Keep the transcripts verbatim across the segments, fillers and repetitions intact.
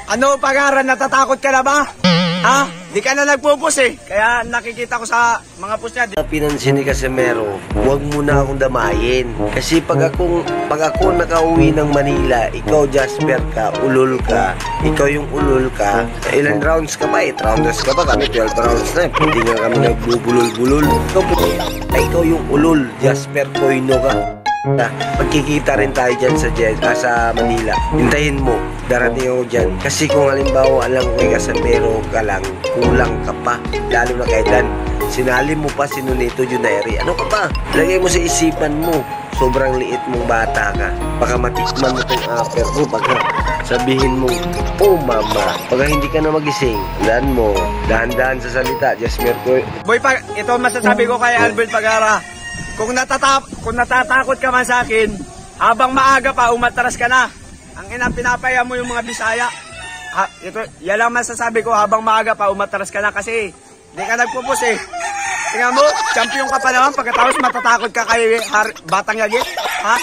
Ano, Pag-ara, natatakot ka na ba? Ha? Di ka na nagpupus eh. Kaya nakikita ko sa mga push niya. Pinansin ni Casimero, huwag mo na akong damayin. Kasi pag akong, pag ako nakauwi ng Manila, ikaw Jasper ka, ulol ka. Ikaw yung ulol ka. Ilan rounds ka ba? eight rounds ka ba? Kami twelve rounds na. Hindi nga kami nagbubulol-bulol. Ikaw, ay, ikaw yung ulol. Jasper Koino ka. Magkikita rin tayo dyan sa, uh, sa Manila. Hintayin mo, darating ako dyan. Kasi kung halimbawa alam ko kay Casimero ka lang, kulang ka pa. Lalo na kay Dan, sinali mo pa si Nonito Juneri. Ano ka pa? Lagay mo sa isipan mo, sobrang liit mong bata ka. Baka matikman mo itong upper mo. Baka sabihin mo, oh mama, pagka hindi ka na magising, dan mo, dahan-dahan sa salita, Jasper ko. Boy, pag, ito masasabi ko kay Albert Pag-ara. Kung, natatap, kung natatakot ka man sa akin, habang maaga pa, umatras ka na. Ang ina, pinapaya mo yung mga Bisaya. Ha, ito, yan lang masasabi ko, habang maaga pa, umatras ka na kasi hindi ka nagpupus eh. Tingnan mo, champion ka pa naman, pagkatapos matatakot ka kay Har Batang Yagit. Ha?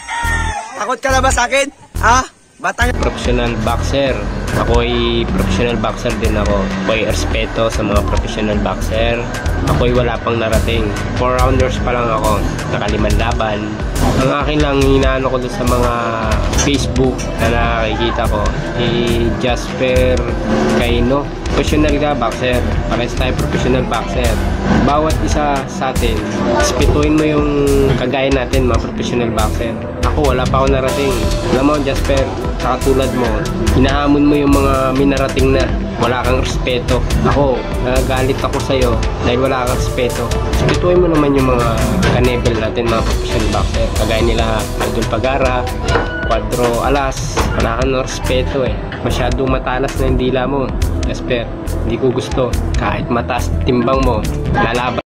Takot ka na ba sa akin? Ha? Batang Professional boxer. Ako ay professional boxer din ako. Ako ay respeto sa mga professional boxer. Ako ay wala pang narating. four rounders pa lang ako. Nakaliman laban. Ang akin lang hinaano ko doon sa mga Facebook na nakikita ko, si Jasper Koino. Professional ka, boxer. Parehas tayo professional boxer. Bawat isa sa atin, respetuhin mo yung kagaya natin, mga professional boxer. Ako, wala pa ako narating. Alam mo, Jasper, saka tulad mo, hinahamon mo yung mga minarating na wala kang respeto. Ako, nagagalit ako sa'yo dahil wala kang respeto. Respetuhin mo naman yung mga kanebel natin, mga professional boxer. Kagaya nila, Idol Pag-ara, Cuadro Alas. Wala kang respeto eh. Masyadong matalas na yung dila mo. Jasper, hindi ko gusto. Kahit mataas timbang mo, lalaban.